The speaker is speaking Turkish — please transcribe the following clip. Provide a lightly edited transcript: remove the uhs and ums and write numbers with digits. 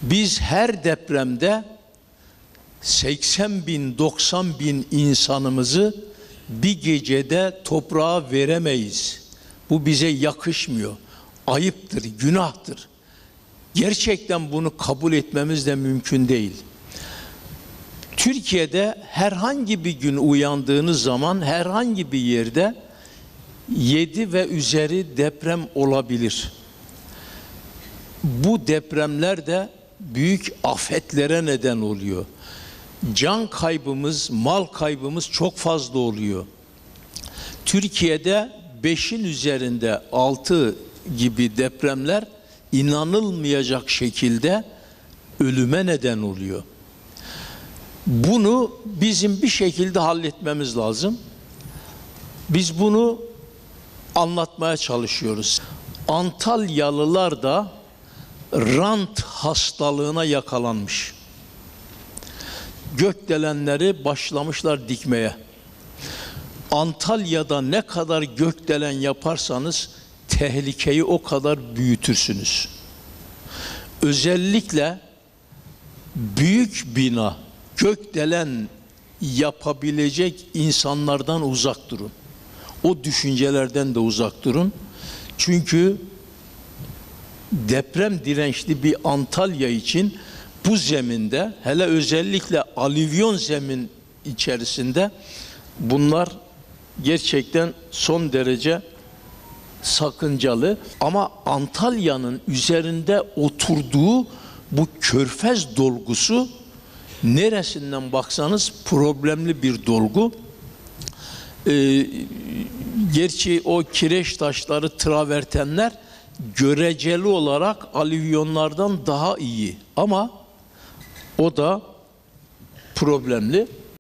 Biz her depremde 80 bin, 90 bin insanımızı bir gecede toprağa veremeyiz. Bu bize yakışmıyor. Ayıptır, günahtır. Gerçekten bunu kabul etmemiz de mümkün değil. Türkiye'de herhangi bir gün uyandığınız zaman herhangi bir yerde 7 ve üzeri deprem olabilir. Bu depremler de büyük afetlere neden oluyor. Can kaybımız, mal kaybımız çok fazla oluyor. Türkiye'de 5'in üzerinde 6 gibi depremler inanılmayacak şekilde ölüme neden oluyor. Bunu bizim bir şekilde halletmemiz lazım. Biz bunu anlatmaya çalışıyoruz. Antalyalılar da rant hastalığına yakalanmış. Gökdelenleri başlamışlar dikmeye. Antalya'da ne kadar gökdelen yaparsanız tehlikeyi o kadar büyütürsünüz. Özellikle büyük bina, gökdelen yapabilecek insanlardan uzak durun. O düşüncelerden de uzak durun. Çünkü deprem dirençli bir Antalya için bu zeminde, hele özellikle alüvyon zemin içerisinde bunlar gerçekten son derece sakıncalı. Ama Antalya'nın üzerinde oturduğu bu körfez dolgusu neresinden baksanız problemli bir dolgu. Gerçi o kireç taşları, travertenler göreceli olarak alüvyonlardan daha iyi ama o da problemli.